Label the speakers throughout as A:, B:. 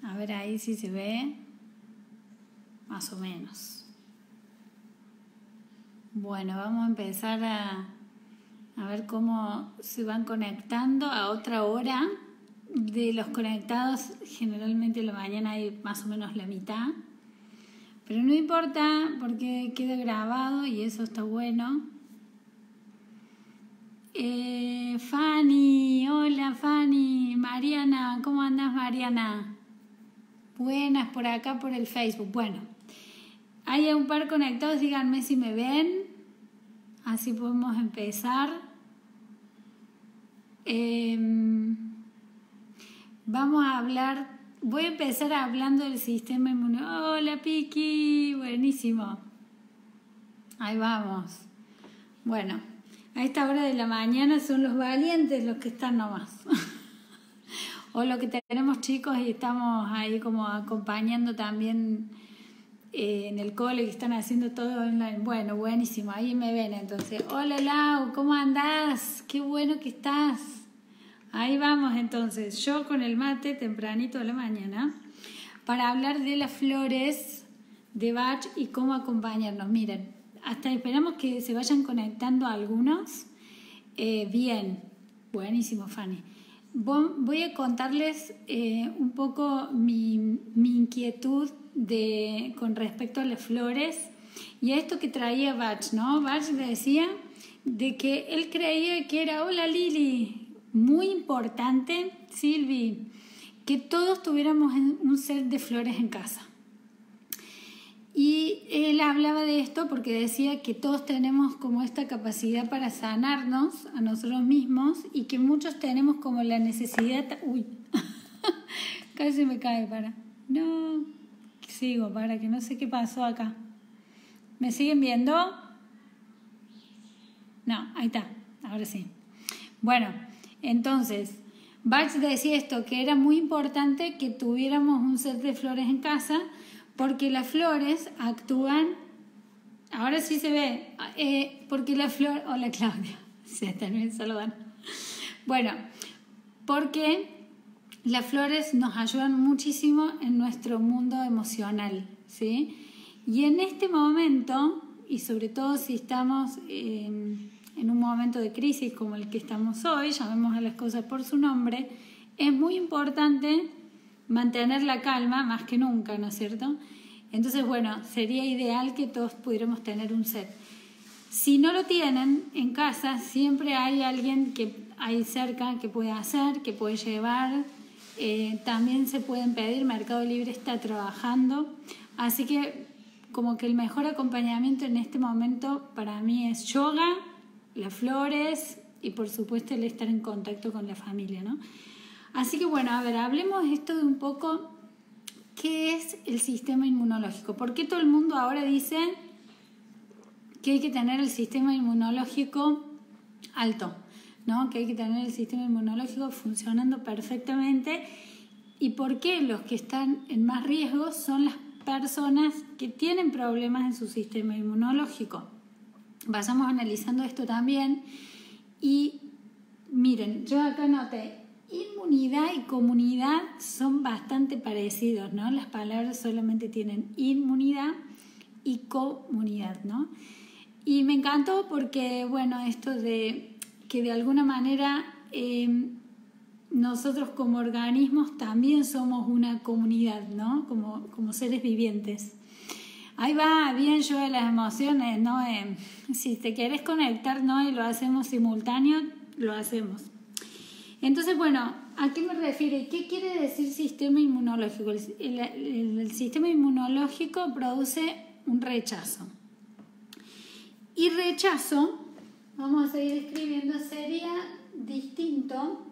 A: A ver ahí si se ve, más o menos. Bueno, vamos a empezar a ver cómo se van conectando a otra hora. De los conectados, generalmente en la mañana hay más o menos la mitad. Pero no importa porque queda grabado y eso está bueno. Fanny, hola Fanny. Mariana, ¿cómo andás, Mariana? Buenas por acá por el Facebook. Bueno, hay un par conectados, díganme si me ven. Así podemos empezar. Vamos a hablar, voy a empezar hablando del sistema inmunológico. Hola Piki, buenísimo. Ahí vamos. Bueno, a esta hora de la mañana son los valientes los que están nomás. O los que tenemos chicos y estamos ahí como acompañando también en el cole, que están haciendo todo online. Bueno, buenísimo, ahí me ven entonces. Hola Lau, ¿cómo andás? Qué bueno que estás. Ahí vamos entonces, yo con el mate tempranito de la mañana para hablar de las flores de Bach y cómo acompañarnos. Miren, hasta esperamos que se vayan conectando algunos. Bien, buenísimo Fanny. Voy a contarles un poco mi inquietud con respecto a las flores y a esto que traía Bach, ¿no? Bach le decía de que él creía que era, hola Lili, muy importante, Silvi, que todos tuviéramos un set de flores en casa. Y él hablaba de esto porque decía que todos tenemos como esta capacidad para sanarnos a nosotros mismos y que muchos tenemos como la necesidad... Uy, casi me cae, No, sigo, que no sé qué pasó acá. ¿Me siguen viendo? No, ahí está, ahora sí. Bueno, entonces, Bach decía esto, que era muy importante que tuviéramos un set de flores en casa porque las flores actúan, ahora sí se ve, porque la flor, hola Claudia, se están bien saludando. Bueno, porque las flores nos ayudan muchísimo en nuestro mundo emocional, ¿sí? Y en este momento, y sobre todo si estamos en un momento de crisis como el que estamos hoy, llamemos a las cosas por su nombre, es muy importante mantener la calma más que nunca, ¿no es cierto? Entonces, bueno, sería ideal que todos pudiéramos tener un set. Si no lo tienen en casa, siempre hay alguien que hay cerca que puede hacer, que puede llevar. También se pueden pedir, Mercado Libre está trabajando. Así que como que el mejor acompañamiento en este momento para mí es yoga, las flores y por supuesto el estar en contacto con la familia, ¿no? Así que bueno, a ver, hablemos esto de un poco qué es el sistema inmunológico. ¿Por qué todo el mundo ahora dice que hay que tener el sistema inmunológico alto, ¿no? Que hay que tener el sistema inmunológico funcionando perfectamente? ¿Y por qué los que están en más riesgo son las personas que tienen problemas en su sistema inmunológico? Vayamos analizando esto también y miren, yo acá noté inmunidad y comunidad son bastante parecidos, ¿no? Las palabras solamente tienen inmunidad y comunidad, ¿no? Y me encantó porque, bueno, esto de que de alguna manera nosotros como organismos también somos una comunidad, ¿no? Como seres vivientes. Ahí va bien yo de las emociones, ¿no? Si te querés conectar, ¿no? Y lo hacemos simultáneo, lo hacemos. Entonces, bueno, ¿a qué me refiero? ¿Qué quiere decir sistema inmunológico? El sistema inmunológico produce un rechazo. Y rechazo, vamos a seguir escribiendo, sería distinto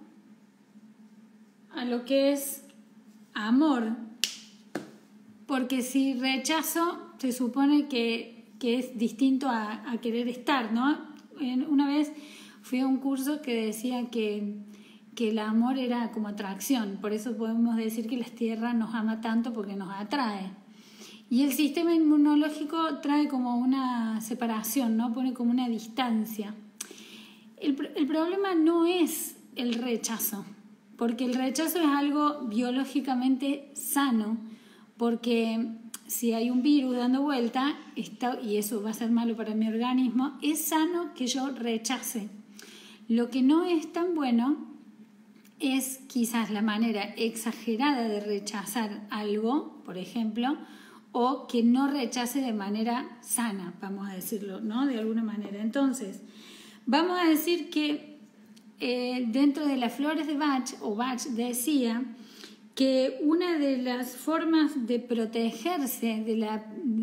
A: a lo que es amor. Porque si rechazo, se supone que es distinto a querer estar, ¿no? Una vez fui a un curso que decía que el amor era como atracción, por eso podemos decir que la Tierra nos ama tanto porque nos atrae. Y el sistema inmunológico trae como una separación, ¿no? Pone como una distancia. El problema no es el rechazo, porque el rechazo es algo biológicamente sano, porque si hay un virus dando vuelta, y eso va a ser malo para mi organismo, es sano que yo rechace. Lo que no es tan bueno es quizás la manera exagerada de rechazar algo, por ejemplo, o que no rechace de manera sana, vamos a decirlo, ¿no? De alguna manera. Entonces, vamos a decir que dentro de las flores de Bach, o Bach decía que una de las formas de protegerse de la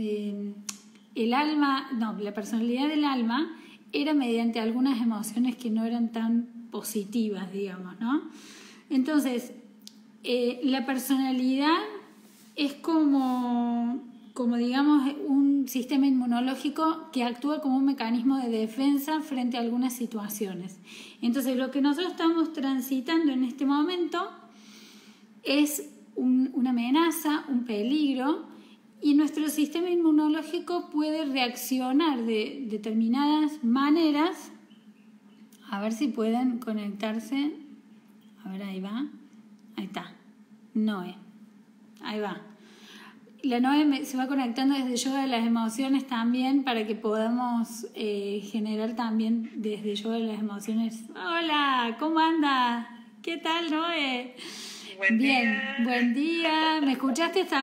A: personalidad del alma era mediante algunas emociones que no eran tan positivas, digamos, ¿no? Entonces, la personalidad es como digamos, un sistema inmunológico que actúa como un mecanismo de defensa frente a algunas situaciones. Entonces, lo que nosotros estamos transitando en este momento es una amenaza, un peligro, y nuestro sistema inmunológico puede reaccionar de determinadas maneras. A ver si pueden conectarse. A ver, ahí va. Ahí está. Noé. Ahí va. La Noé se va conectando desde Yoga de las Emociones también para que podamos generar también desde Yoga de las Emociones. Hola, ¿cómo anda? ¿Qué tal, Noé?
B: Buen día.
A: Buen día. ¿Me escuchaste esta?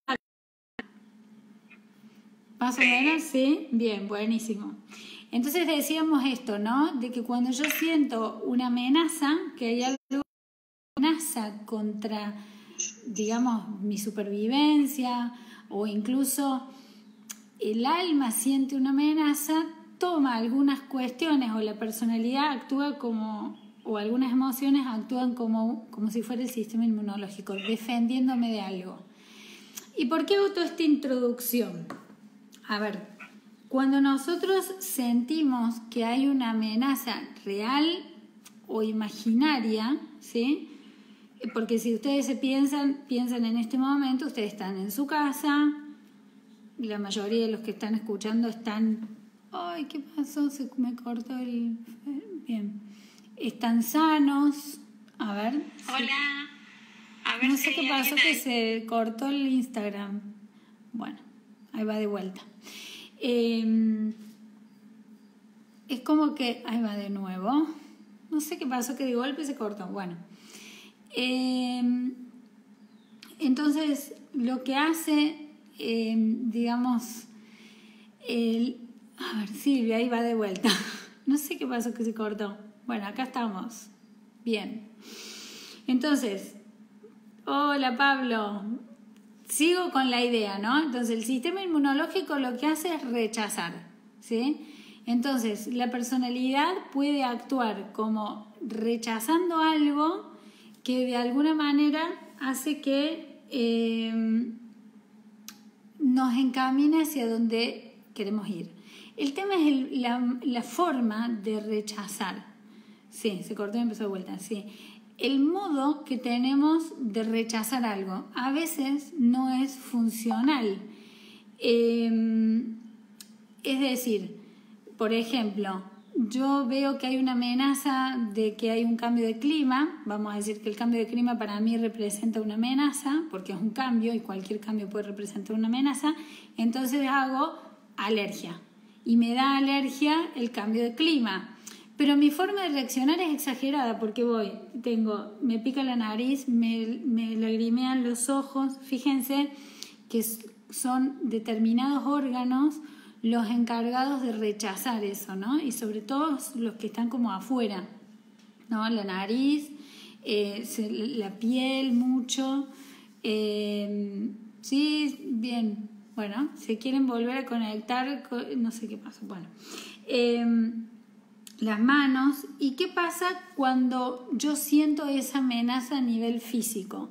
A: ¿Más o menos? Sí. Bien, buenísimo. Entonces decíamos esto, ¿no? De que cuando yo siento una amenaza, que hay algo amenaza contra, digamos, mi supervivencia, o incluso el alma siente una amenaza, toma algunas cuestiones o la personalidad actúa como, o algunas emociones actúan como si fuera el sistema inmunológico, defendiéndome de algo. ¿Y por qué hago toda esta introducción? A ver, cuando nosotros sentimos que hay una amenaza real o imaginaria, ¿sí? Porque si ustedes piensan en este momento, ustedes están en su casa, la mayoría de los que están escuchando están... ¡Ay, qué pasó! Se me cortó el... Bien. Están sanos. A ver.
B: Hola. A ver,
A: no sé qué pasó, que se cortó el Instagram. Bueno, ahí va de vuelta. Es como que... Ahí va de nuevo. No sé qué pasó, que de golpe se cortó. Bueno. Entonces, lo que hace, digamos, a ver, Silvia, ahí va de vuelta. No sé qué pasó que se cortó. Bueno, acá estamos. Bien. Entonces, hola Pablo. Sigo con la idea, ¿no? Entonces, el sistema inmunológico lo que hace es rechazar, ¿sí? Entonces, la personalidad puede actuar como rechazando algo que de alguna manera hace que nos encamine hacia donde queremos ir. El tema es la forma de rechazar. Sí, se cortó y empezó de vuelta, sí. El modo que tenemos de rechazar algo a veces no es funcional. Es decir, por ejemplo, yo veo que hay una amenaza de que hay un cambio de clima. Vamos a decir que el cambio de clima para mí representa una amenaza, porque es un cambio y cualquier cambio puede representar una amenaza. Entonces hago alergia y me da alergia el cambio de clima. Pero mi forma de reaccionar es exagerada porque me pica la nariz, me lagrimean los ojos. Fíjense que son determinados órganos los encargados de rechazar eso, ¿no? Y sobre todo los que están como afuera, ¿no? La nariz, la piel mucho. Sí, bien. Bueno, se quieren volver a conectar, no sé qué pasa. Bueno, las manos. ¿Y qué pasa cuando yo siento esa amenaza a nivel físico?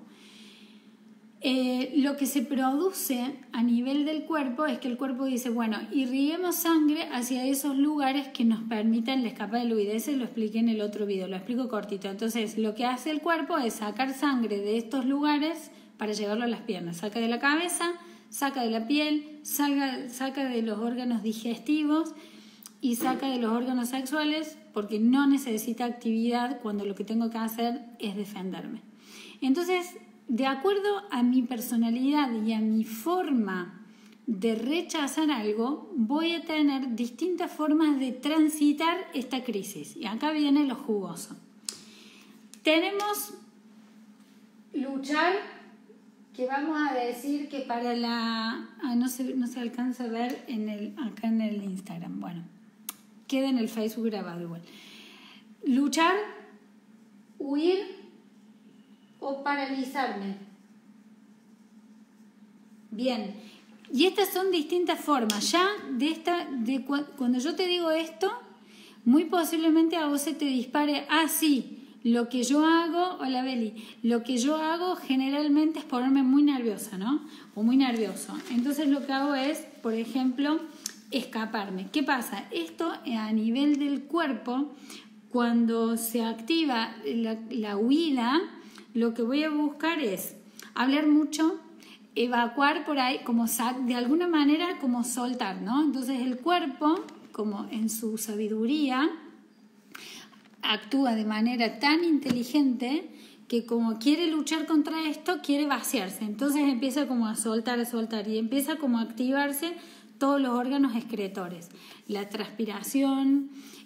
A: Lo que se produce a nivel del cuerpo es que el cuerpo dice, bueno, irriguemos sangre hacia esos lugares que nos permitan la escapa de fluidez. Lo expliqué en el otro video, lo explico cortito. Entonces, lo que hace el cuerpo es sacar sangre de estos lugares para llevarlo a las piernas. Saca de la cabeza, saca de la piel, saca de los órganos digestivos y saca de los órganos sexuales, porque no necesita actividad cuando lo que tengo que hacer es defenderme. Entonces, de acuerdo a mi personalidad y a mi forma de rechazar algo, voy a tener distintas formas de transitar esta crisis. Y acá viene lo jugoso. Tenemos luchar, que vamos a decir que para la... no se alcanza a ver acá en el Instagram. Bueno, queda en el Facebook grabado igual. Luchar, huir o paralizarme. Bien, y estas son distintas formas. Ya cuando yo te digo esto, muy posiblemente a vos se te dispare, sí, lo que yo hago, hola Beli, lo que yo hago generalmente es ponerme muy nerviosa, ¿no? O muy nervioso. Entonces lo que hago es, por ejemplo, escaparme. ¿Qué pasa? Esto a nivel del cuerpo, cuando se activa la huida, lo que voy a buscar es hablar mucho, evacuar por ahí, como de alguna manera como soltar, ¿no? Entonces el cuerpo, como en su sabiduría, actúa de manera tan inteligente que como quiere luchar contra esto, quiere vaciarse. Entonces empieza como a soltar y empieza como a activarse todos los órganos excretores. La transpiración,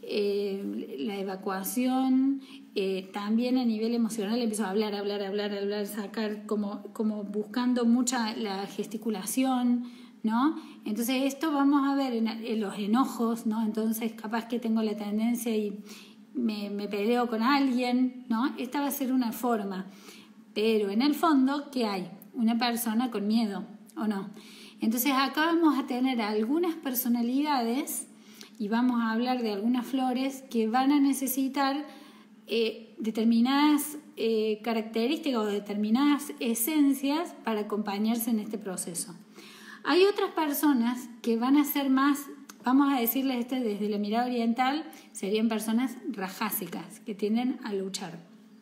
A: la evacuación, también a nivel emocional empiezo a hablar, sacar como buscando mucha la gesticulación, ¿no? Entonces esto vamos a ver en los enojos, ¿no? Entonces capaz que tengo la tendencia y me peleo con alguien, ¿no? Esta va a ser una forma, pero en el fondo, ¿qué hay? Una persona con miedo, ¿o no? Entonces acá vamos a tener algunas personalidades y vamos a hablar de algunas flores que van a necesitar determinadas características o determinadas esencias para acompañarse en este proceso. Hay otras personas que van a ser más, vamos a decirles desde la mirada oriental, serían personas rajásicas, que tienden a luchar.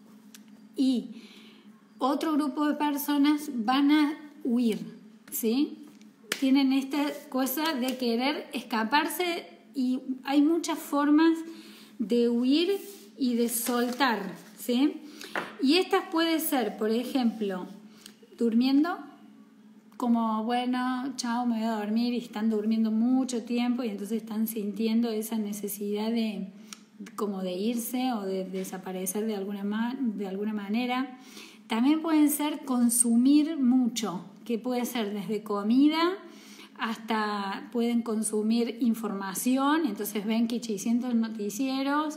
A: Y otro grupo de personas van a huir, ¿sí? Tienen esta cosa de querer escaparse y hay muchas formas de huir y de soltar, ¿sí? Y estas puede ser, por ejemplo, durmiendo, como bueno, chao, me voy a dormir, y están durmiendo mucho tiempo y entonces están sintiendo esa necesidad de irse o de desaparecer de alguna manera. También pueden ser consumir mucho, que puede ser desde comida hasta pueden consumir información, entonces ven que 800 noticieros.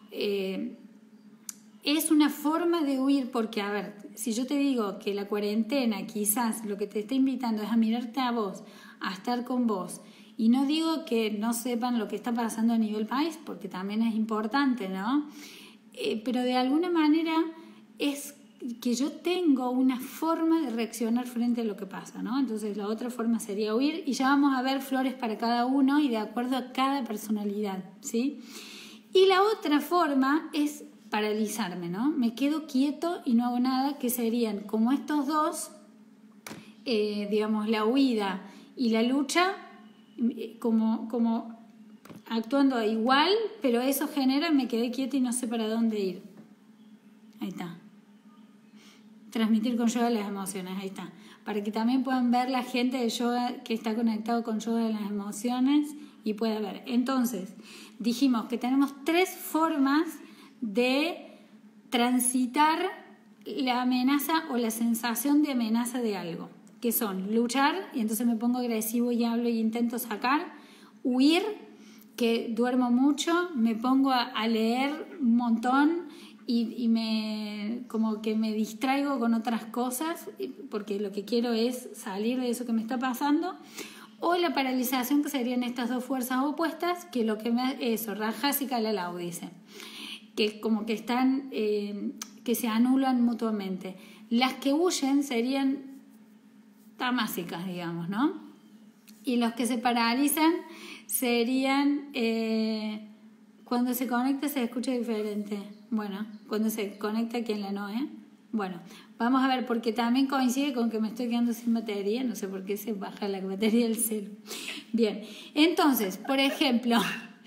A: Es una forma de huir porque, a ver, si yo te digo que la cuarentena quizás lo que te está invitando es a mirarte a vos, a estar con vos, y no digo que no sepan lo que está pasando a nivel país, porque también es importante, ¿no? Pero de alguna manera es que yo tengo una forma de reaccionar frente a lo que pasa, ¿no? Entonces la otra forma sería huir y ya vamos a ver flores para cada uno y de acuerdo a cada personalidad, ¿sí? Y la otra forma es paralizarme, ¿no? Me quedo quieto y no hago nada, que serían como estos dos, digamos, la huida y la lucha, como actuando igual, pero eso genera, me quedé quieta y no sé para dónde ir. Ahí está. Transmitir con yoga las emociones, ahí está. Para que también puedan ver la gente de yoga que está conectado con yoga de las emociones y pueda ver. Entonces, dijimos que tenemos 3 formas de transitar la amenaza o la sensación de amenaza de algo, que son luchar, y entonces me pongo agresivo y hablo y intento sacar, huir, que duermo mucho, me pongo a leer un montón y como que me distraigo con otras cosas porque lo que quiero es salir de eso que me está pasando, o la paralización, que serían estas dos fuerzas opuestas, que lo que me eso, Rajásika Lalau dice, que como que están, que se anulan mutuamente. Las que huyen serían tamásicas, digamos, ¿no? Y los que se paralizan serían, cuando se conecta se escucha diferente. Bueno, cuando se conecta quien la no, Bueno, vamos a ver, porque también coincide con que me estoy quedando sin batería, no sé por qué se baja la batería del celu. Bien, entonces, por ejemplo,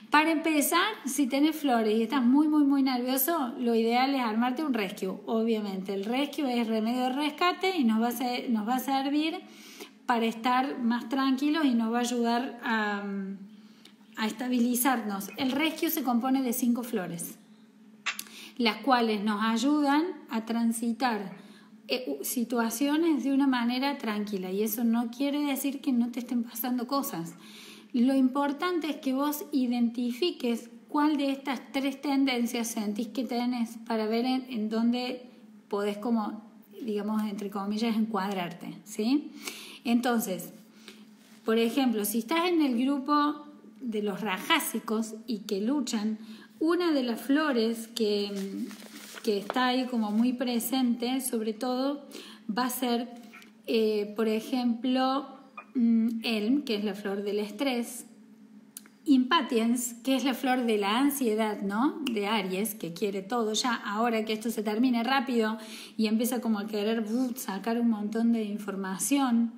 A: Para empezar, si tenés flores y estás muy, muy, muy nervioso, lo ideal es armarte un rescue. Obviamente, el rescue es remedio de rescate y nos va a servir para estar más tranquilos y nos va a ayudar a estabilizarnos. El rescue se compone de 5 flores, las cuales nos ayudan a transitar situaciones de una manera tranquila. Y eso no quiere decir que no te estén pasando cosas. Lo importante es que vos identifiques cuál de estas 3 tendencias sentís que tenés para ver en dónde podés, como, digamos, entre comillas, encuadrarte, ¿sí? Entonces, por ejemplo, si estás en el grupo de los rajásicos y que luchan, una de las flores que está ahí como muy presente, sobre todo, va a ser, por ejemplo, Elm, que es la flor del estrés, Impatience, que es la flor de la ansiedad, ¿no? De Aries, que quiere todo ya, ahora que esto se termine rápido y empieza como a querer sacar un montón de información.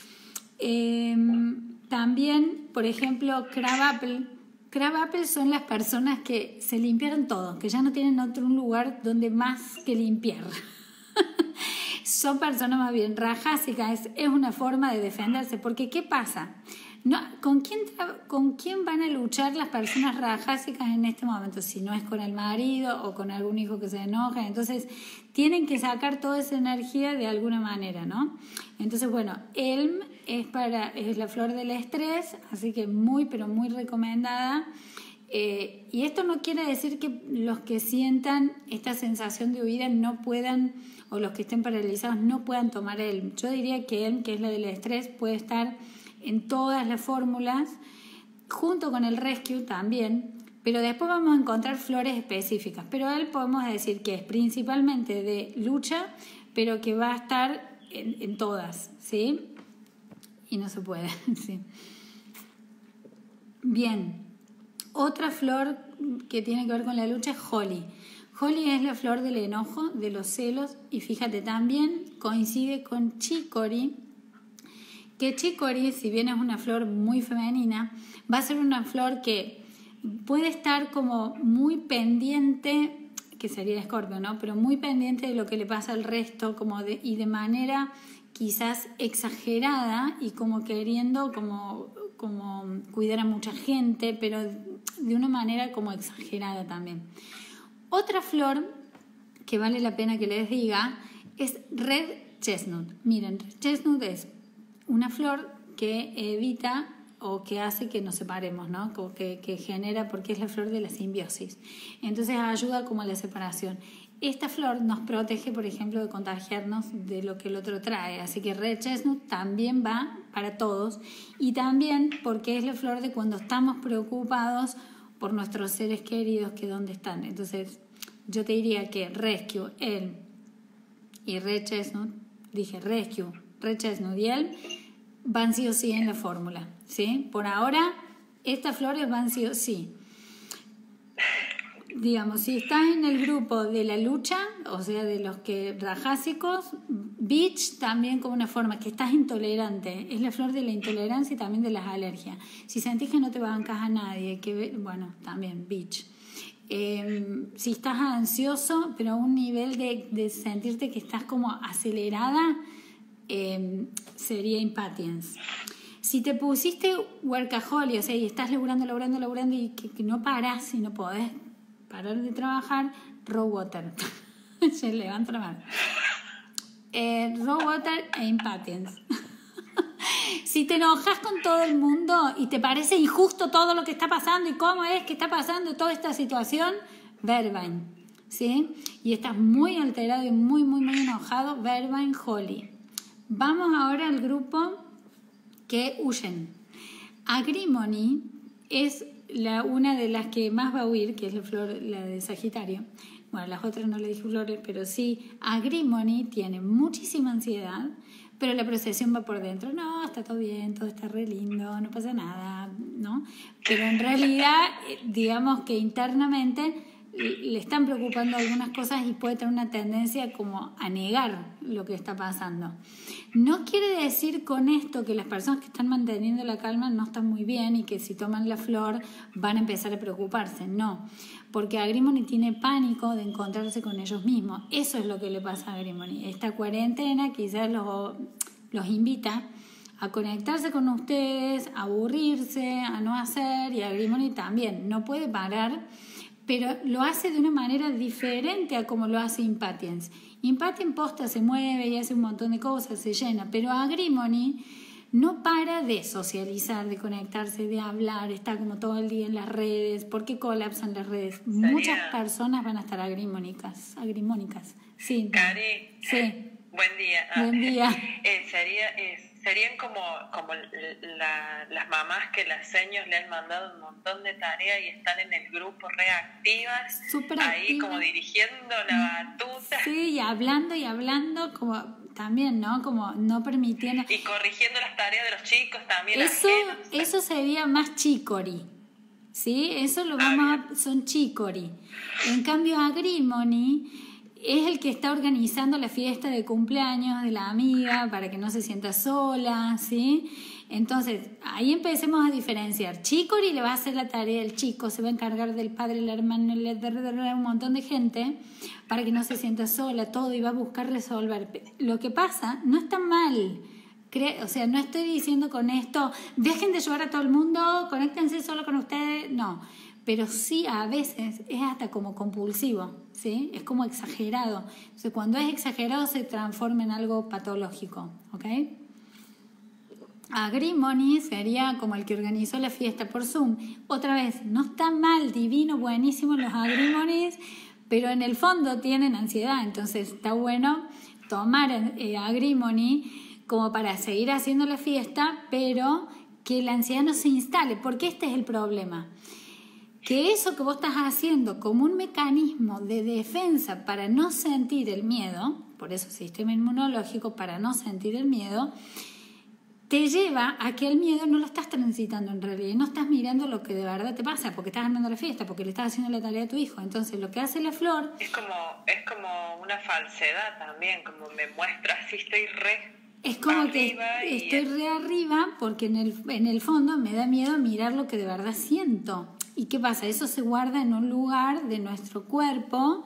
A: También, por ejemplo, Crabapple. Crabapple son las personas que se limpiaron todo, que ya no tienen otro lugar donde más que limpiar. Son personas más bien rajásicas, es una forma de defenderse, porque ¿qué pasa? No, ¿con quién van a luchar las personas rajásicas en este momento? Si no es con el marido o con algún hijo que se enoja, entonces tienen que sacar toda esa energía de alguna manera, ¿no? Entonces, bueno, Elm es la flor del estrés, así que muy, pero muy recomendada. Y esto no quiere decir que los que sientan esta sensación de huida no puedan, o los que estén paralizados no puedan tomar Elm. Yo diría que Elm, que es la del estrés, puede estar en todas las fórmulas, junto con el rescue también, pero después vamos a encontrar flores específicas. Pero él podemos decir que es principalmente de lucha, pero que va a estar en todas, ¿sí? Y no se puede, ¿sí? Bien, otra flor que tiene que ver con la lucha es Holly. Holly es la flor del enojo, de los celos, y fíjate, también coincide con Chicory, que Chicory, si bien es una flor muy femenina, va a ser una flor que puede estar como muy pendiente, que sería Escorpio, ¿no? Pero muy pendiente de lo que le pasa al resto, y de manera quizás exagerada y como queriendo como cuidar a mucha gente, pero de una manera como exagerada también. Otra flor que vale la pena que les diga es Red Chestnut. Miren, Red Chestnut es una flor que evita o que hace que nos separemos, ¿no? Que genera, porque es la flor de la simbiosis. Entonces ayuda como a la separación. Esta flor nos protege, por ejemplo, de contagiarnos de lo que el otro trae. Así que Red Chestnut también va para todos. Y también porque es la flor de cuando estamos preocupados por nuestros seres queridos, que dónde están. Entonces yo te diría que Rescue, Elm y Red Chestnut, dije Rescue, Red Chestnut y Elm, van sí o sí en la fórmula, ¿sí? Por ahora, estas flores van sí o sí. Digamos, si estás en el grupo de la lucha, o sea, de los que rajásicos, Beach también como una forma, que estás intolerante, es la flor de la intolerancia y también de las alergias. Si sentís que no te bancas a nadie, bueno, también Beach. Si estás ansioso, pero a un nivel de sentirte que estás como acelerada, sería Impatience. Si te pusiste workaholic, o sea, y estás laburando y que no parás y no podés parar de trabajar, Raw Water. Se levanta la mano. Raw Water e Impatience. Si te enojas con todo el mundo y te parece injusto todo lo que está pasando y cómo es que está pasando toda esta situación, Verbine, ¿sí? Y estás muy alterado y muy, muy, muy enojado, Verbine, Holly. Vamos ahora al grupo que huyen. Agrimony es una de las que más va a huir, que es la flor, la de Sagitario. Bueno, las otras no le dije flores, pero sí, Agrimony tiene muchísima ansiedad, pero la procesión va por dentro. No, está todo bien, todo está re lindo, no pasa nada, ¿no? Pero en realidad, digamos que internamente le están preocupando algunas cosas y puede tener una tendencia como a negar lo que está pasando. No quiere decir con esto que las personas que están manteniendo la calma no están muy bien y que si toman la flor van a empezar a preocuparse. No, porque Agrimony tiene pánico de encontrarse con ellos mismos. Eso es lo que le pasa a Agrimony. Esta cuarentena quizás los invita a conectarse con ustedes, a aburrirse, a no hacer, y Agrimony también no puede parar, pero lo hace de una manera diferente a como lo hace Impatiens. Impatiens posta se mueve y hace un montón de cosas, se llena, pero Agrimony no para de socializar, de conectarse, de hablar, está como todo el día en las redes. ¿Por qué colapsan las redes? Muchas personas van a estar agrimónicas. Sí.
B: Cari,
A: sí.
B: Buen día.
A: Buen día.
B: Serían como las mamás que las seños le han mandado un montón de tareas y están en el grupo reactivas,
A: súper
B: ahí
A: activa.
B: Como dirigiendo la batuta.
A: Sí, y hablando como también, ¿no? Como no permitiendo.
B: Y corrigiendo las tareas de los chicos también.
A: Eso sería más chicory, ¿sí? Eso lo son chicory. En cambio, Agrimony es el que está organizando la fiesta de cumpleaños de la amiga para que no se sienta sola, ¿sí? Entonces, ahí empecemos a diferenciar. Chicory le va a hacer la tarea del chico, se va a encargar del padre, el hermano, un montón de gente para que no se sienta sola, todo, y va a buscar resolver. Lo que pasa no está mal. O sea, no estoy diciendo con esto, dejen de ayudar a todo el mundo, conéctense solo con ustedes, no. Pero sí, a veces es hasta como compulsivo, ¿sí? Es como exagerado. Entonces, cuando es exagerado se transforma en algo patológico, ¿ok? Agrimony sería como el que organizó la fiesta por Zoom. Otra vez, no está mal, divino, buenísimo los Agrimonies, pero en el fondo tienen ansiedad. Entonces, está bueno tomar Agrimony como para seguir haciendo la fiesta, pero que la ansiedad no se instale, porque este es el problema. Que eso que vos estás haciendo como un mecanismo de defensa para no sentir el miedo, por eso sistema inmunológico, para no sentir el miedo, te lleva a que el miedo no lo estás transitando en realidad, no estás mirando lo que de verdad te pasa, porque estás armando la fiesta, porque le estás haciendo la tarea a tu hijo. Entonces lo que hace la flor...
B: Es como una falsedad también, como me muestra así, estoy re...
A: Es como que estoy re arriba porque en el fondo me da miedo mirar lo que de verdad siento. ¿Y qué pasa? Eso se guarda en un lugar de nuestro cuerpo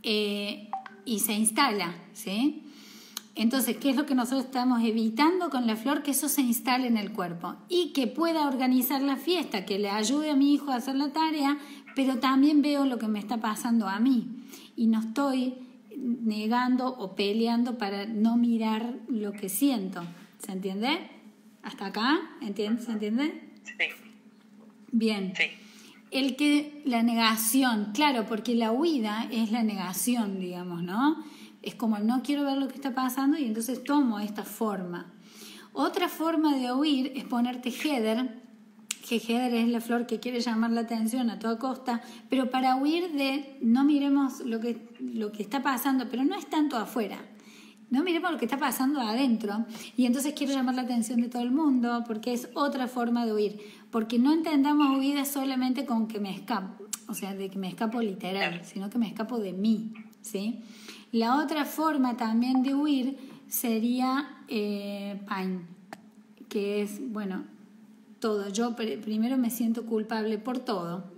A: y se instala, ¿sí? Entonces, ¿qué es lo que nosotros estamos evitando con la flor? Que eso se instale en el cuerpo y que pueda organizar la fiesta, que le ayude a mi hijo a hacer la tarea, pero también veo lo que me está pasando a mí y no estoy negando o peleando para no mirar lo que siento. ¿Se entiende? ¿Hasta acá? ¿Se entiende?
B: Sí.
A: Bien.
B: Sí.
A: La negación, claro, porque la huida es la negación, digamos, ¿no? Es como no quiero ver lo que está pasando y entonces tomo esta forma. Otra forma de huir es ponerte heather, que heather es la flor que quiere llamar la atención a toda costa, pero para huir de no miremos lo que está pasando, pero no es tanto afuera. No miremos lo que está pasando adentro y entonces quiero llamar la atención de todo el mundo porque es otra forma de huir. Porque no entendamos huida solamente con que me escapo, o sea, de que me escapo literal, sino que me escapo de mí, ¿sí? La otra forma también de huir sería pain, que es, bueno, todo. Yo primero me siento culpable por todo.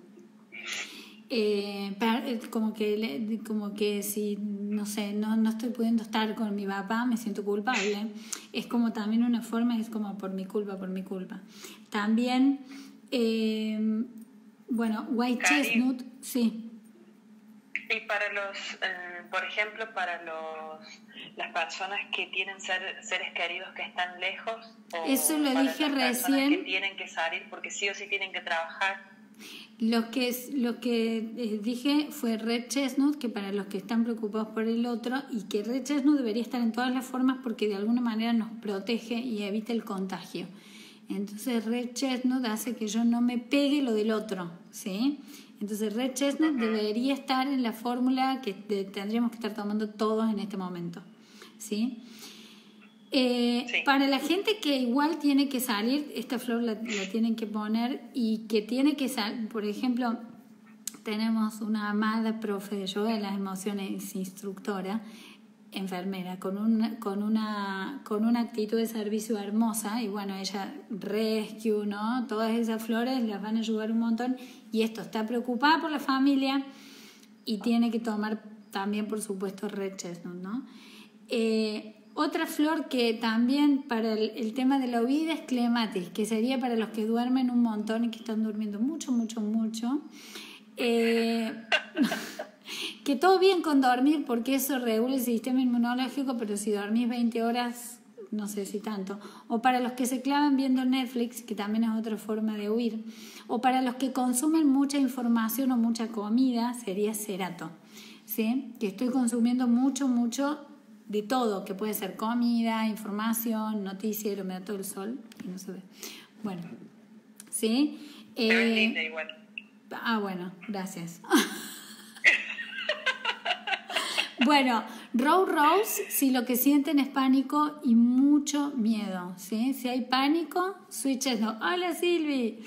A: Como que si no sé, no estoy pudiendo estar con mi papá, me siento culpable. Es como también una forma, es como por mi culpa. También White Chestnut, sí.
B: Y para por ejemplo, para las personas que tienen seres queridos que están lejos, o
A: eso lo
B: para
A: dije
B: las
A: recién,
B: que tienen que salir porque sí o sí tienen que trabajar.
A: Lo que dije fue Red Chestnut, que para los que están preocupados por el otro, y que Red Chestnut debería estar en todas las formas porque de alguna manera nos protege y evita el contagio. Entonces Red Chestnut hace que yo no me pegue lo del otro, ¿sí? Entonces Red Chestnut debería estar en la fórmula que tendríamos que estar tomando todos en este momento, ¿sí? Sí. Para la gente que igual tiene que salir, esta flor la tienen que poner y que tiene que salir, por ejemplo, tenemos una amada profe de yoga de las emociones, instructora, enfermera, con una actitud de servicio hermosa, y bueno, ella rescue, ¿no? Todas esas flores las van a ayudar un montón, y esto, está preocupada por la familia y tiene que tomar también, por supuesto, red chestnut, ¿no? Otra flor que también para el tema de la oída es clematis, que sería para los que duermen un montón y que están durmiendo mucho. Que todo bien con dormir porque eso regula el sistema inmunológico, pero si dormís 20 horas, no sé si tanto. O para los que se clavan viendo Netflix, que también es otra forma de huir. O para los que consumen mucha información o mucha comida, sería cerato, ¿sí? Que estoy consumiendo mucho de todo, que puede ser comida, información, noticiero, me da todo el sol y no se ve. Bueno, ¿sí?
B: Pero es linda igual.
A: Bueno, gracias. Bueno, Rose, si lo que sienten es pánico y mucho miedo, ¿sí? Si hay pánico, switches no. Hola Silvi.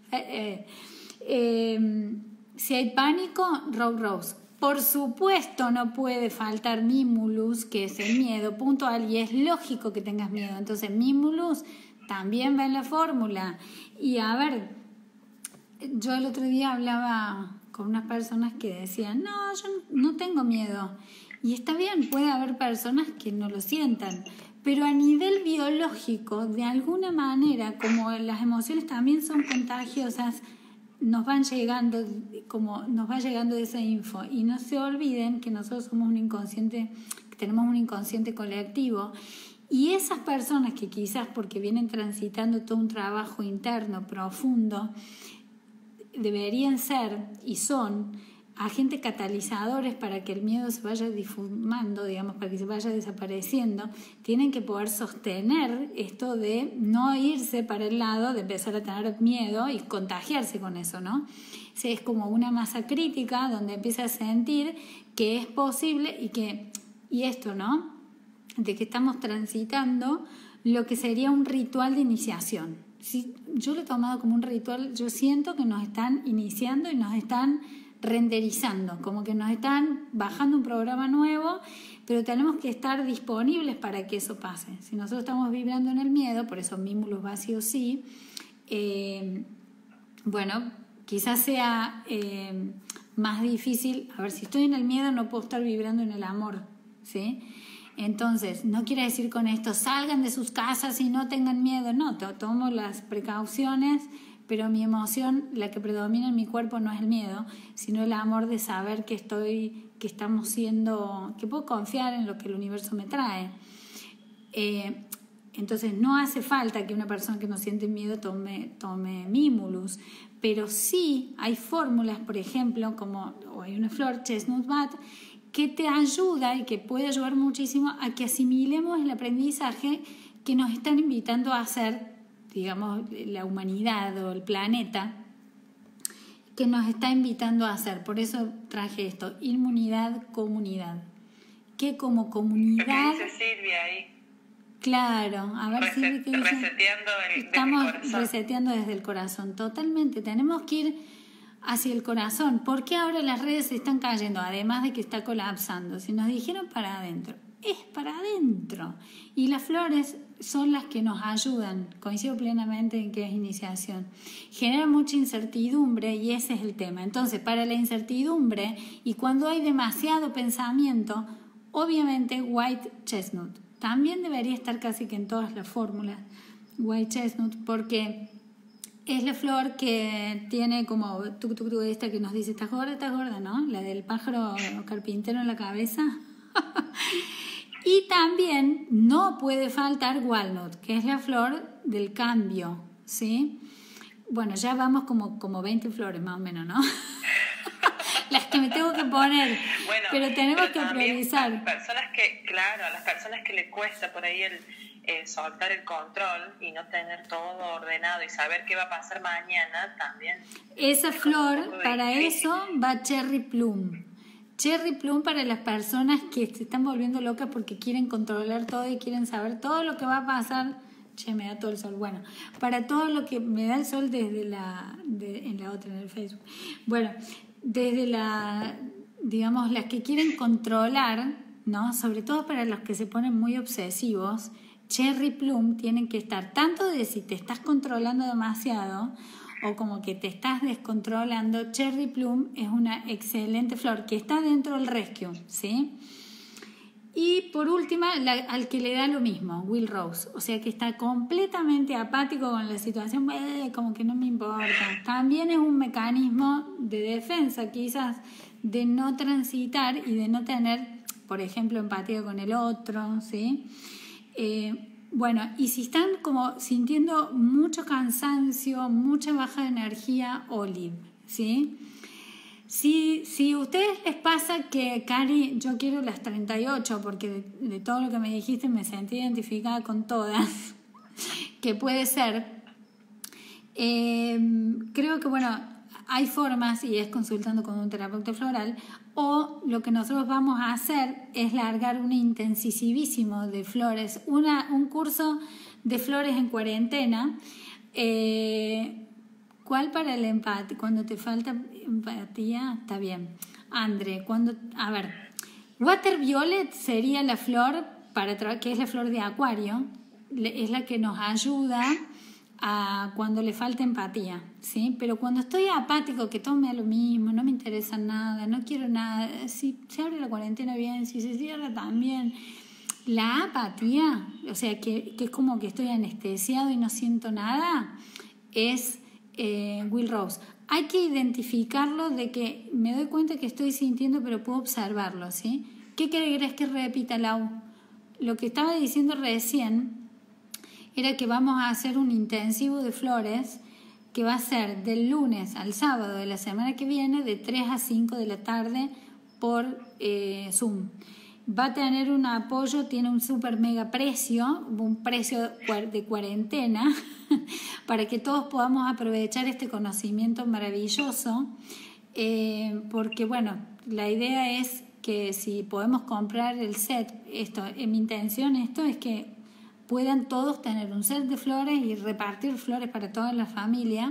A: Si hay pánico, Rose. Por supuesto no puede faltar Mimulus, que es el miedo puntual, y es lógico que tengas miedo. Entonces Mimulus también va en la fórmula. Y a ver, yo el otro día hablaba con unas personas que decían, no, yo no tengo miedo. Y está bien, puede haber personas que no lo sientan, pero a nivel biológico, de alguna manera, como las emociones también son contagiosas, nos va llegando esa info. Y no se olviden que nosotros somos un inconsciente, que tenemos un inconsciente colectivo, y esas personas que quizás porque vienen transitando todo un trabajo interno profundo, deberían ser y son agentes catalizadores para que el miedo se vaya difumando, digamos, para que se vaya desapareciendo. Tienen que poder sostener esto de no irse para el lado de empezar a tener miedo y contagiarse con eso, ¿no? O sea, es como una masa crítica donde empieza a sentir que es posible y esto, ¿no? De que estamos transitando lo que sería un ritual de iniciación. Si yo lo he tomado como un ritual, yo siento que nos están iniciando y nos están renderizando, como que nos están bajando un programa nuevo, pero tenemos que estar disponibles para que eso pase. Si nosotros estamos vibrando en el miedo, por eso Mimulus vacío sí, bueno, quizás sea más difícil. A ver, si estoy en el miedo no puedo estar vibrando en el amor, ¿sí? Entonces, no quiere decir con esto salgan de sus casas y no tengan miedo, no, tomo las precauciones, pero mi emoción, la que predomina en mi cuerpo no es el miedo, sino el amor de saber que estamos siendo, que puedo confiar en lo que el universo me trae. Entonces no hace falta que una persona que no siente miedo tome Mimulus, pero sí hay fórmulas, por ejemplo, o hay una flor, Chestnut Bat, que te ayuda y que puede ayudar muchísimo a que asimilemos el aprendizaje que nos están invitando a hacer, digamos, la humanidad o el planeta, que nos está invitando a hacer. Por eso traje esto, inmunidad, comunidad. Que como comunidad...
B: Lo que dice Silvia ahí.
A: Claro, a ver si
B: reseteando
A: estamos reseteando desde el corazón, totalmente. Tenemos que ir hacia el corazón. ¿Por qué ahora las redes se están cayendo? Además de que está colapsando. Si nos dijeron para adentro, es para adentro. Y las flores son las que nos ayudan. Coincido plenamente en que es iniciación. Genera mucha incertidumbre y ese es el tema. Entonces, para la incertidumbre y cuando hay demasiado pensamiento, obviamente White Chestnut. También debería estar casi que en todas las fórmulas White Chestnut, porque es la flor que tiene como esta que nos dice estás gorda, ¿no? La del pájaro carpintero en la cabeza. Y también no puede faltar Walnut, que es la flor del cambio, ¿sí? Bueno, ya vamos como 20 flores más o menos, ¿no? Las que me tengo que poner, bueno, pero tenemos que priorizar.
B: A las personas que le cuesta por ahí el soltar el control y no tener todo ordenado y saber qué va a pasar mañana también.
A: Esa flor, para eso va Cherry Plum. Cherry Plum para las personas que se están volviendo locas porque quieren controlar todo y quieren saber todo lo que va a pasar. Che, me da todo el sol. Bueno, para todo lo que me da el sol desde en la otra, en el Facebook. Bueno, desde digamos, las que quieren controlar, ¿no? Sobre todo para los que se ponen muy obsesivos, Cherry Plum tienen que estar tanto de si te estás controlando demasiado o como que te estás descontrolando. Cherry Plum es una excelente flor que está dentro del Rescue, ¿sí? Y por última, al que le da lo mismo, Will Rose, o sea que está completamente apático con la situación, como que no me importa. También es un mecanismo de defensa, quizás, de no transitar y de no tener, por ejemplo, empatía con el otro, ¿sí? Bueno, y si están como sintiendo mucho cansancio, mucha baja de energía, Olive, ¿sí? Si a ustedes les pasa que, Cari, yo quiero las 38, porque de todo lo que me dijiste me sentí identificada con todas, que puede ser, creo que, bueno, hay formas, y es consultando con un terapeuta floral, o lo que nosotros vamos a hacer es largar un intensivísimo de flores, un curso de flores en cuarentena. ¿Cuál para el empate? Cuando te falta empatía, está bien. André, a ver, Water Violet sería la flor que es la flor de acuario, es la que nos ayuda a cuando le falta empatía, ¿sí? Pero cuando estoy apático, que todo me da lo mismo, no me interesa nada, no quiero nada, si se abre la cuarentena bien, si se cierra también, la apatía, o sea, que es como que estoy anestesiado y no siento nada, es Will Rose. Hay que identificarlo de que me doy cuenta que estoy sintiendo, pero puedo observarlo, ¿sí? ¿Qué querés que repita, Lau? Lo que estaba diciendo recién era que vamos a hacer un intensivo de flores que va a ser del lunes al sábado de la semana que viene, de 3 a 5 de la tarde por Zoom. Va a tener un apoyo, tiene un super mega precio, un precio de cuarentena, para que todos podamos aprovechar este conocimiento maravilloso, porque bueno, la idea es que si podemos comprar el set, mi intención es que puedan todos tener un set de flores y repartir flores para toda la familia,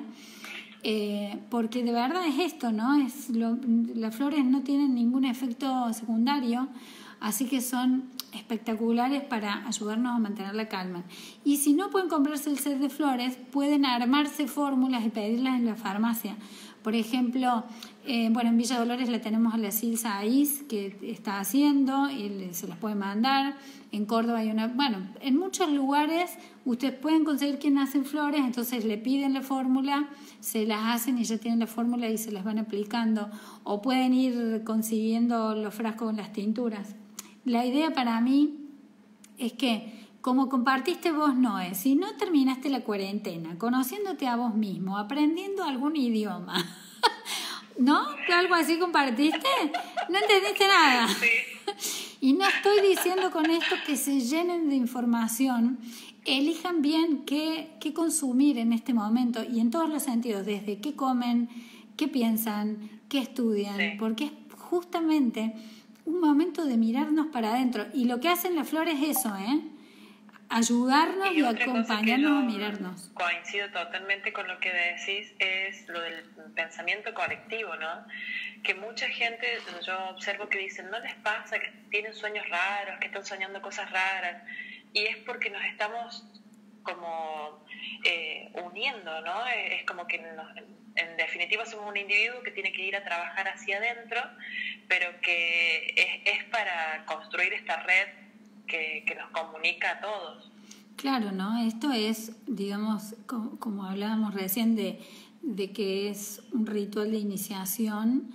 A: porque de verdad es esto, ¿no? Las flores no tienen ningún efecto secundario, así que son espectaculares para ayudarnos a mantener la calma. Y si no pueden comprarse el set de flores, pueden armarse fórmulas y pedirlas en la farmacia. Por ejemplo, en Villa Dolores la tenemos a la Silsa Aiz, que está haciendo y se las puede mandar. En Córdoba hay en muchos lugares ustedes pueden conseguir quien hacen flores, entonces le piden la fórmula, se las hacen y ya tienen la fórmula y se las van aplicando. O pueden ir consiguiendo los frascos con las tinturas. La idea para mí es que, como compartiste vos, Noé, si no terminaste la cuarentena, conociéndote a vos mismo, aprendiendo algún idioma, ¿no? ¿Algo así compartiste? No entendiste nada. Y no estoy diciendo con esto que se llenen de información. Elijan bien qué consumir en este momento y en todos los sentidos, desde qué comen, qué piensan, qué estudian, porque es justamente un momento de mirarnos para adentro. Y lo que hacen las flores es eso, ayudarnos y acompañarnos a mirarnos.
B: Coincido totalmente con lo que decís, es lo del pensamiento colectivo, ¿no? Que mucha gente, yo observo que dicen, ¿no les pasa que tienen sueños raros, que están soñando cosas raras? Y es porque nos estamos como uniendo, ¿no? Es como que en definitiva somos un individuo que tiene que ir a trabajar hacia adentro, pero que es para construir esta red que nos comunica a todos.
A: Claro, ¿no? Esto es, digamos, como hablábamos recién, de que es un ritual de iniciación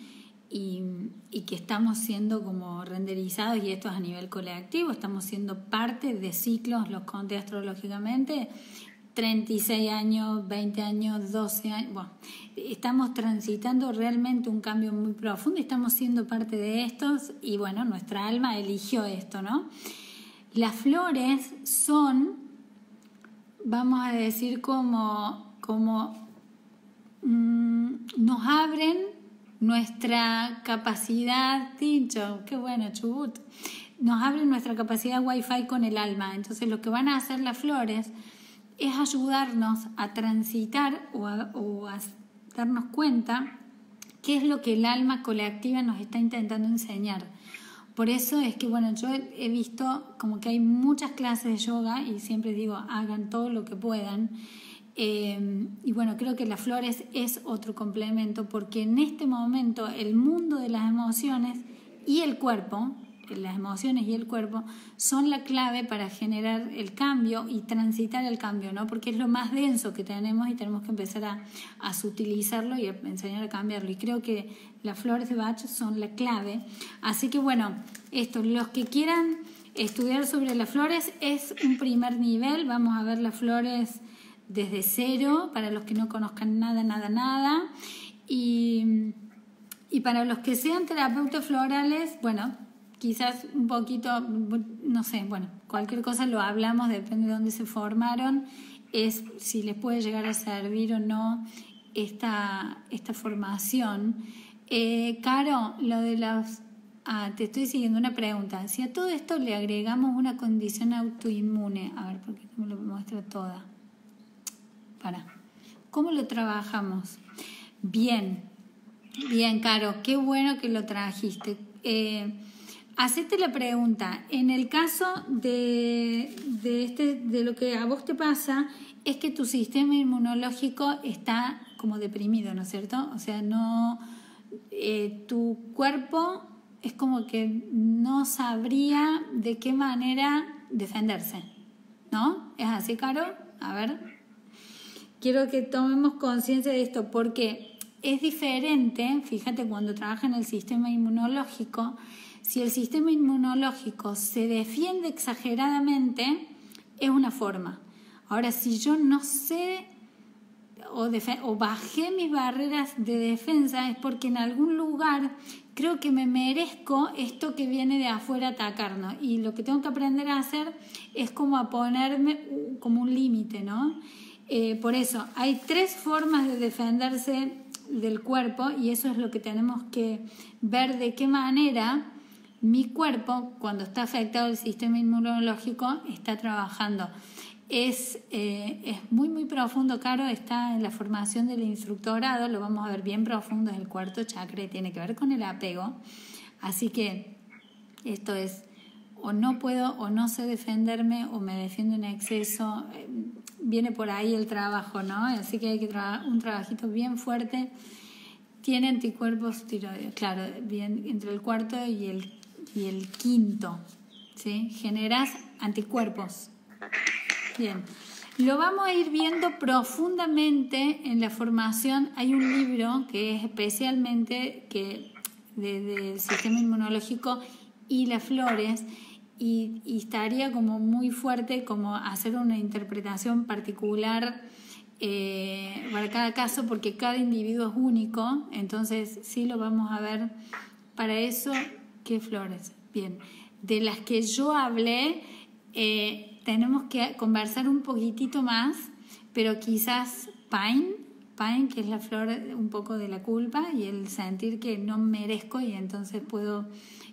A: y que estamos siendo como renderizados, y esto es a nivel colectivo, estamos siendo parte de ciclos, los conté astrológicamente, 36 años, 20 años, 12 años, bueno, estamos transitando realmente un cambio muy profundo y estamos siendo parte de estos, y bueno, nuestra alma eligió esto, ¿no? Las flores son, vamos a decir, como nos abren nuestra capacidad, Tincho, qué bueno, Chubut, nos abren nuestra capacidad Wi-Fi con el alma. Entonces lo que van a hacer las flores es ayudarnos a transitar o a darnos cuenta qué es lo que el alma colectiva nos está intentando enseñar. Por eso es que, bueno, yo he visto como que hay muchas clases de yoga y siempre digo, hagan todo lo que puedan. Y bueno, creo que las flores es otro complemento porque en este momento el mundo de las emociones y el cuerpo, las emociones y el cuerpo son la clave para generar el cambio y transitar el cambio, ¿no? Porque es lo más denso que tenemos y tenemos que empezar a sutilizarlo y a enseñar a cambiarlo. Y creo que las flores de Bach son la clave. Así que bueno, los que quieran estudiar sobre las flores es un primer nivel. Vamos a ver las flores desde cero, para los que no conozcan nada. Y para los que sean terapeutas florales, bueno, quizás un poquito, no sé, bueno, cualquier cosa lo hablamos, depende de dónde se formaron, es si les puede llegar a servir o no esta formación. Caro, lo de los... te estoy siguiendo una pregunta. Si a todo esto le agregamos una condición autoinmune, a ver, porque no me lo muestra toda. ¿Cómo lo trabajamos? Bien, Caro, qué bueno que lo trajiste. Hacete la pregunta. En el caso de lo que a vos te pasa, es que tu sistema inmunológico está como deprimido, ¿no es cierto? O sea, no, tu cuerpo es como que no sabría de qué manera defenderse, ¿no? ¿Es así, Caro? A ver. Quiero que tomemos conciencia de esto porque es diferente, fíjate, cuando trabaja en el sistema inmunológico, si el sistema inmunológico se defiende exageradamente, es una forma. Ahora, si yo no sé o bajé mis barreras de defensa, es porque en algún lugar creo que me merezco esto que viene de afuera a atacarnos. Y lo que tengo que aprender a hacer es como a ponerme como un límite, ¿no? Por eso, hay 3 formas de defenderse del cuerpo y eso es lo que tenemos que ver de qué manera mi cuerpo, cuando está afectado el sistema inmunológico, está trabajando. Es muy profundo, Caro, está en la formación del instructorado, lo vamos a ver bien profundo, es el 4º chakra y tiene que ver con el apego. Así que esto es, o no puedo o no sé defenderme o me defiendo en exceso. Viene por ahí el trabajo, ¿no? Así que hay que un trabajito bien fuerte. Tiene anticuerpos tiroides, claro, bien entre el 4º y el 5º, ¿sí? Generas anticuerpos. Bien. Lo vamos a ir viendo profundamente en la formación. Hay un libro que es especialmente del sistema inmunológico y las flores. Y estaría como muy fuerte como hacer una interpretación particular para cada caso porque cada individuo es único, entonces sí lo vamos a ver. Para eso, ¿qué flores? Bien, de las que yo hablé tenemos que conversar un poquitito más, pero quizás Pine, que es la flor un poco de la culpa y el sentir que no merezco y entonces puedo...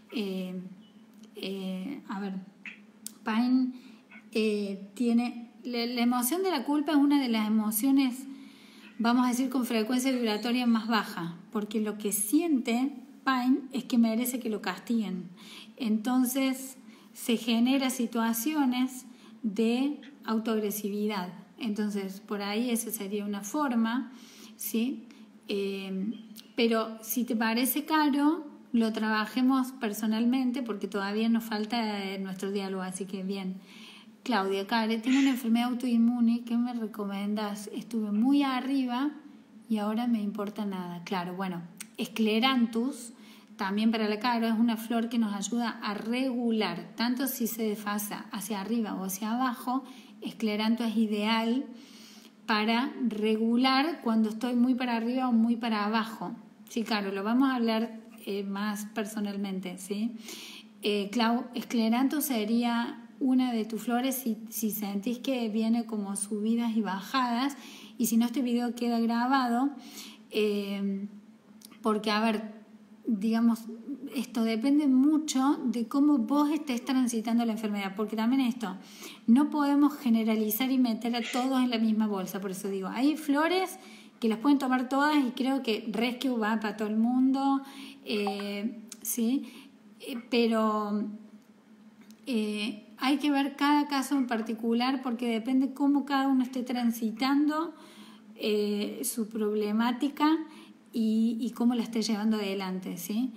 A: Pine tiene la emoción de la culpa, es una de las emociones, vamos a decir, con frecuencia vibratoria más baja, porque lo que siente Pine es que merece que lo castiguen. Entonces se genera situaciones de autoagresividad. Entonces por ahí esa sería una forma, ¿sí? Pero si te parece, Caro, lo trabajemos personalmente porque todavía nos falta nuestro diálogo, así que bien. Claudia, Care, tengo una enfermedad autoinmune, ¿qué me recomiendas? Estuve muy arriba y ahora me importa nada. Claro, bueno, Scleranthus, también para la Caro, es una flor que nos ayuda a regular, tanto si se desfasa hacia arriba o hacia abajo, Scleranthus es ideal para regular cuando estoy muy para arriba o muy para abajo. Sí, Caro, lo vamos a hablar más personalmente, ¿sí? Clau, Scleranthus sería una de tus flores si sentís que viene como subidas y bajadas, y si no, este video queda grabado, porque, a ver, digamos, esto depende mucho de cómo vos estés transitando la enfermedad, porque también esto, no podemos generalizar y meter a todos en la misma bolsa, por eso digo, hay flores que las pueden tomar todas y creo que Rescue va para todo el mundo, ¿sí? Pero hay que ver cada caso en particular porque depende cómo cada uno esté transitando su problemática y cómo la esté llevando adelante, ¿sí?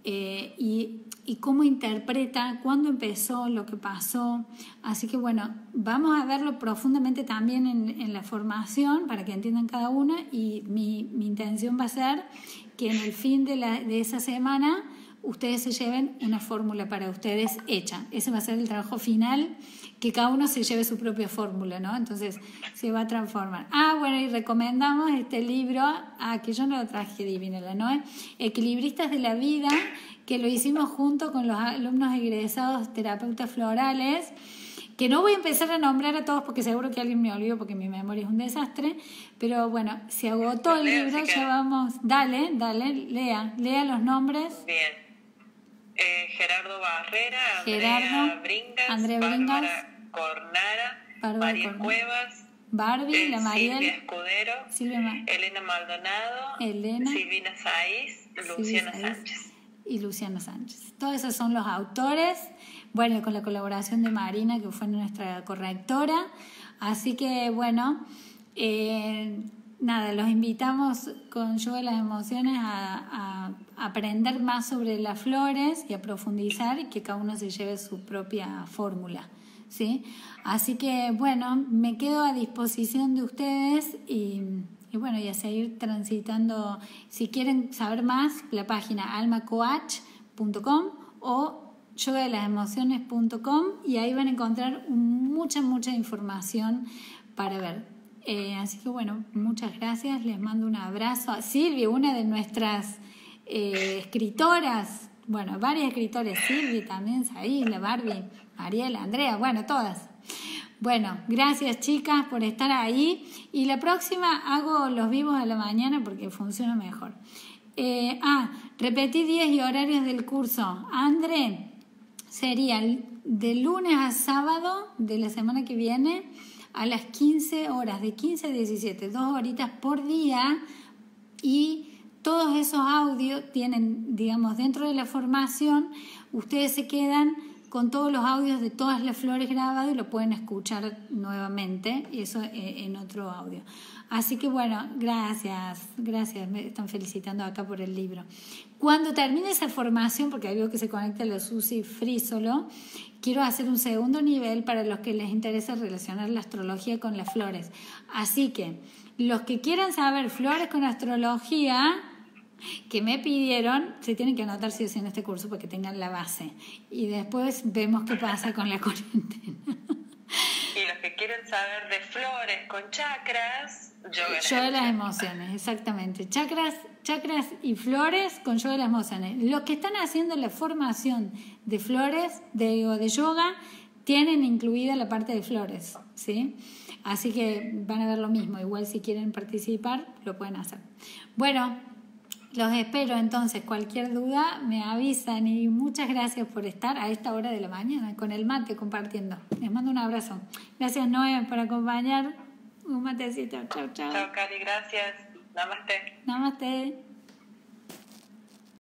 A: Y cómo interpreta, cuándo empezó, lo que pasó. Así que bueno, vamos a verlo profundamente también en la formación para que entiendan cada una y mi intención va a ser que en el fin de esa semana ustedes se lleven una fórmula para ustedes hecha. Ese va a ser el trabajo final, que cada uno se lleve su propia fórmula, ¿no? Entonces se va a transformar. Bueno, y recomendamos este libro, que yo no lo traje, Divinela, ¿no? Equilibristas de la Vida, que lo hicimos junto con los alumnos egresados terapeutas florales, que no voy a empezar a nombrar a todos porque seguro que alguien me olvidó porque mi memoria es un desastre, pero bueno, se agotó el libro, ya vamos, dale, lea los nombres.
B: Bien. Gerardo Barrera, Andrea Bringas, Bárbara Cornara, María Cuevas,
A: Barbie, la Mariel,
B: Silvia Escudero, Elena Maldonado, Silvina Saiz, Luciana Sánchez.
A: Y Luciana Sánchez. Todos esos son los autores, bueno, con la colaboración de Marina, que fue nuestra correctora. Así que, bueno, nada, los invitamos con Yoga de las Emociones a aprender más sobre las flores y a profundizar y que cada uno se lleve su propia fórmula, ¿sí? Así que, bueno, me quedo a disposición de ustedes y bueno, y a seguir transitando. Si quieren saber más, la página almacoach.com o yogadelasemociones.com y ahí van a encontrar mucha información para ver. Así que bueno, muchas gracias, les mando un abrazo a Silvia, una de nuestras escritoras, bueno, varias escritoras, Silvia también, Saíla, Barbie, Mariela, Andrea, bueno, todas. Bueno, gracias chicas por estar ahí y la próxima hago los vivos a la mañana porque funciona mejor. Repetí días y horarios del curso. André, sería de lunes a sábado de la semana que viene a las 15 horas, de 15 a 17, 2 horitas por día, y todos esos audios tienen, digamos, dentro de la formación, ustedes se quedan con todos los audios de todas las flores grabados y lo pueden escuchar nuevamente, y eso en otro audio. Así que bueno, gracias, me están felicitando acá por el libro. Cuando termine esa formación, porque ahí veo que se conecta la Susi Frísolo, quiero hacer un segundo nivel para los que les interesa relacionar la astrología con las flores. Así que los que quieran saber flores con astrología, que me pidieron, se tienen que anotar sí o sí en este curso para que tengan la base. Y después vemos qué pasa con la cuarentena.
B: Y los que quieren saber de flores con chakras,
A: Yoga de las Emociones, exactamente. Chakras y flores con Yoga de las Emociones. Los que están haciendo la formación de flores, de yoga, tienen incluida la parte de flores, ¿sí? Así que van a ver lo mismo. Igual si quieren participar, lo pueden hacer. Bueno, los espero entonces. Cualquier duda me avisan y muchas gracias por estar a esta hora de la mañana con el mate compartiendo. Les mando un abrazo. Gracias Noé por acompañar. Un matecito. Chau.
B: Chao Cari, gracias. Namaste.
A: Namaste.